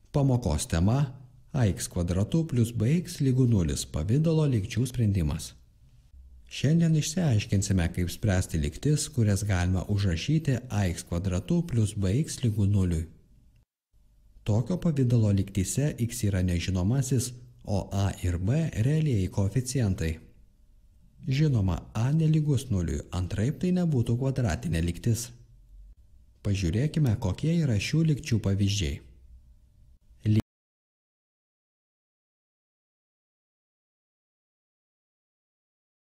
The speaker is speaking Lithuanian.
Pamokos tema ax kvadratu plus bx lygu 0 pavidalo lygčių sprendimas. Šiandien išsiaiškinsime, kaip spręsti lygtis, kurias galima užrašyti ax kvadratu plus bx lygu 0. Tokio pavidalo lygtyse x yra nežinomasis, o a ir b realieji koeficientai. Žinoma, a nelygus 0, antraip tai nebūtų kvadratinė lygtis. Pažiūrėkime, kokie yra šių lygčių pavyzdžiai.